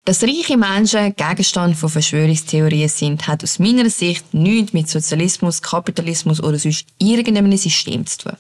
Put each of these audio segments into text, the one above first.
Dass reiche Menschen Gegenstand von Verschwörungstheorien sind, hat aus meiner Sicht nichts mit Sozialismus, Kapitalismus oder sonst irgendeinem System zu tun.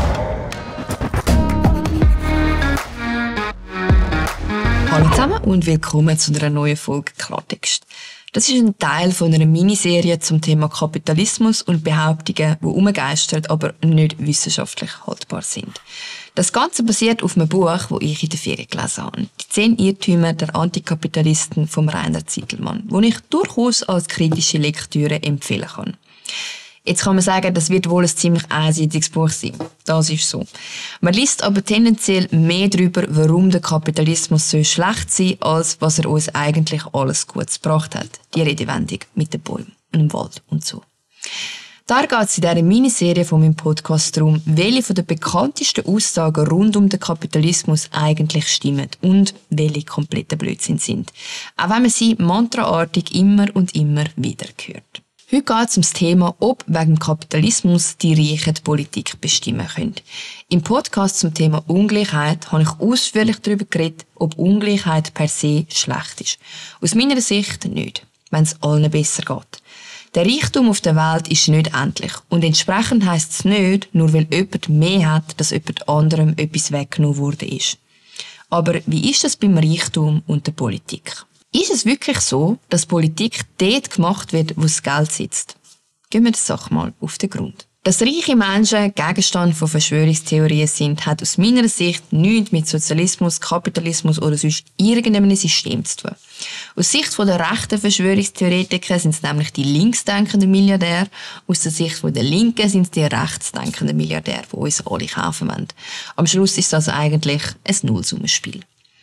Hallo zusammen und willkommen zu einer neuen Folge Klartext. Das ist ein Teil von einer Miniserie zum Thema Kapitalismus und Behauptungen, die umgeistert, aber nicht wissenschaftlich haltbar sind. Das Ganze basiert auf einem Buch, das ich in der Ferien gelesen habe. Die 10 Irrtümer der Antikapitalisten von Rainer Zitelmann, das ich durchaus als kritische Lektüre empfehlen kann. Jetzt kann man sagen, das wird wohl ein ziemlich einseitiges Buch sein. Das ist so. Man liest aber tendenziell mehr darüber, warum der Kapitalismus so schlecht sei, als was er uns eigentlich alles Gutes gebracht hat. Die Redewendung mit den Bäumen und dem Wald und so. Da geht es in dieser Miniserie von meinem Podcast darum, welche von den bekanntesten Aussagen rund um den Kapitalismus eigentlich stimmen und welche kompletter Blödsinn sind. Auch wenn man sie mantraartig immer und immer wieder hört. Heute geht es um das Thema, ob wegen dem Kapitalismus die Reichen die Politik bestimmen können. Im Podcast zum Thema Ungleichheit habe ich ausführlich darüber geredet, ob Ungleichheit per se schlecht ist. Aus meiner Sicht nicht, wenn es allen besser geht. Der Reichtum auf der Welt ist nicht endlich und entsprechend heisst es nicht, nur weil jemand mehr hat, dass jemand anderem etwas weggenommen worden ist. Aber wie ist das beim Reichtum und der Politik? Ist es wirklich so, dass Politik dort gemacht wird, wo das Geld sitzt? Gehen wir der Sache mal auf den Grund. Dass reiche Menschen Gegenstand von Verschwörungstheorien sind, hat aus meiner Sicht nichts mit Sozialismus, Kapitalismus oder sonst irgendeinem System zu tun. Aus Sicht der rechten Verschwörungstheoretiker sind es nämlich die linksdenkenden Milliardäre, aus der Sicht der Linken sind es die rechtsdenkenden Milliardäre, die uns alle kaufen wollen. Am Schluss ist das eigentlich ein Nullsummenspiel.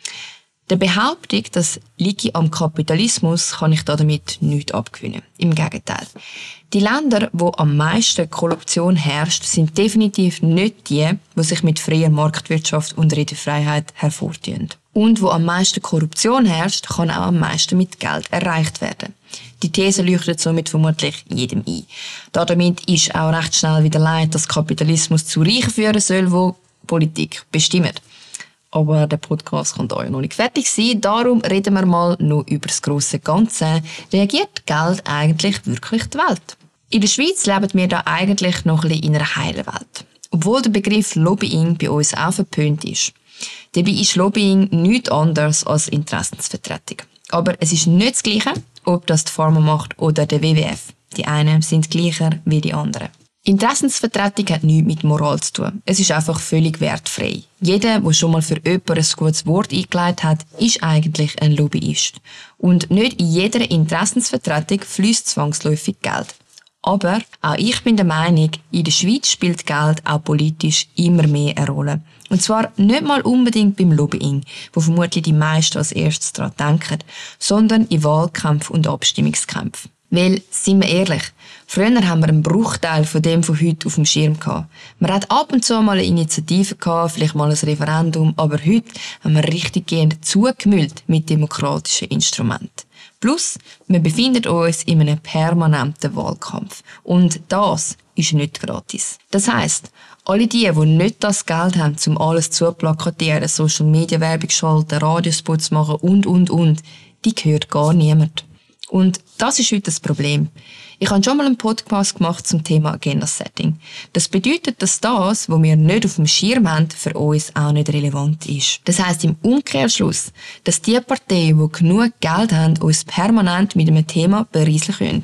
Der Behauptung, das liege am Kapitalismus, kann ich damit nichts abgewinnen. Im Gegenteil. Die Länder, wo am meisten Korruption herrscht, sind definitiv nicht die, die sich mit freier Marktwirtschaft und Redefreiheit hervortun. Und wo am meisten Korruption herrscht, kann auch am meisten mit Geld erreicht werden. Die These leuchtet somit vermutlich jedem ein. Damit ist auch recht schnell wieder leid, dass Kapitalismus zu Reichen führen soll, wo Politik bestimmt. Aber der Podcast kann da ja noch nicht fertig sein. Darum reden wir mal noch über das grosse Ganze. Reagiert Geld eigentlich wirklich die Welt? In der Schweiz leben wir da eigentlich noch ein bisschen in einer heilen Welt. Obwohl der Begriff Lobbying bei uns auch verpönt ist. Dabei ist Lobbying nichts anderes als Interessensvertretung. Aber es ist nicht das Gleiche, ob das die Pharma macht oder der WWF. Die einen sind gleicher wie die anderen. Interessensvertretung hat nichts mit Moral zu tun. Es ist einfach völlig wertfrei. Jeder, der schon mal für jemanden ein gutes Wort eingeleitet hat, ist eigentlich ein Lobbyist. Und nicht in jeder Interessensvertretung fließt zwangsläufig Geld. Aber auch ich bin der Meinung, in der Schweiz spielt Geld auch politisch immer mehr eine Rolle. Und zwar nicht mal unbedingt beim Lobbying, wo vermutlich die meisten als erstes daran denken, sondern in Wahlkämpfen und Abstimmungskämpfen. Weil, sind wir ehrlich, früher haben wir einen Bruchteil von dem von heute auf dem Schirm gehabt. Man hat ab und zu mal eine Initiative gehabt, vielleicht mal ein Referendum, aber heute haben wir richtig gehend zugemüllt mit demokratischen Instrumenten. Plus, wir befinden uns in einem permanenten Wahlkampf. Und das ist nicht gratis. Das heisst, alle die nicht das Geld haben, um alles zu plakatieren, Social-Media-Werbung schalten, Radiospots machen und, die gehört gar niemand. Und das ist heute das Problem. Ich habe schon mal einen Podcast gemacht zum Thema Agenda-Setting. Das bedeutet, dass das, was wir nicht auf dem Schirm haben, für uns auch nicht relevant ist. Das heisst im Umkehrschluss, dass die Parteien, die genug Geld haben, uns permanent mit einem Thema berieseln können.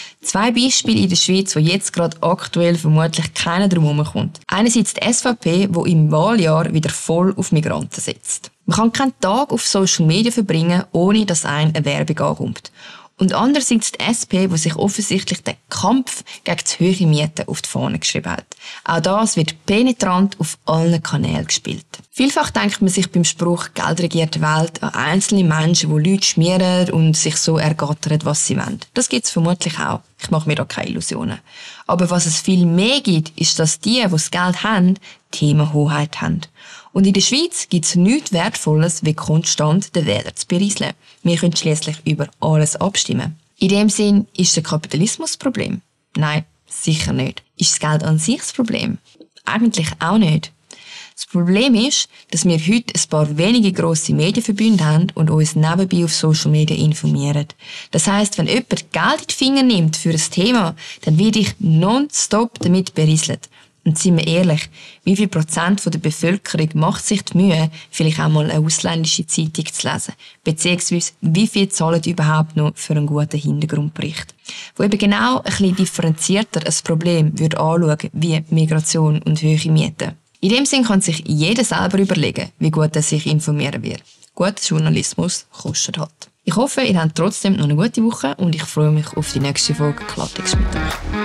2 Beispiele in der Schweiz, wo jetzt gerade aktuell vermutlich keiner drum herumkommt. Einerseits die SVP, die im Wahljahr wieder voll auf Migranten setzt. Man kann keinen Tag auf Social Media verbringen, ohne dass eine Werbung ankommt. Und andererseits die SP, die sich offensichtlich den Kampf gegen die hohe Miete auf die Fahne geschrieben hat. Auch das wird penetrant auf allen Kanälen gespielt. Vielfach denkt man sich beim Spruch «Geld regiert die Welt» an einzelne Menschen, die Leute schmieren und sich so ergattern, was sie wollen. Das gibt es vermutlich auch. Ich mache mir da keine Illusionen. Aber was es viel mehr gibt, ist, dass die das Geld haben, Themenhoheit haben. Und in der Schweiz gibt es nichts Wertvolles, wie konstant den Wähler zu berieseln. Wir können schliesslich über alles abstimmen. In dem Sinn, ist der Kapitalismus das Problem? Nein, sicher nicht. Ist das Geld an sich das Problem? Eigentlich auch nicht. Das Problem ist, dass wir heute ein paar wenige grosse Medienverbünde haben und uns nebenbei auf Social Media informieren. Das heisst, wenn jemand Geld in die Finger nimmt für ein Thema, dann werde ich nonstop damit berieselt. Und seien wir ehrlich, wie viel Prozent der Bevölkerung macht sich die Mühe, vielleicht auch mal eine ausländische Zeitung zu lesen? Beziehungsweise, wie viel zahlen die überhaupt noch für einen guten Hintergrundbericht? Wo eben genau ein bisschen differenzierter ein Problem würde anschauen, wie Migration und hohe Mieten. In dem Sinn kann sich jeder selber überlegen, wie gut er sich informieren wird. Guter Journalismus kostet halt. Ich hoffe, ihr habt trotzdem noch eine gute Woche und ich freue mich auf die nächste Folge Klartext mit euch.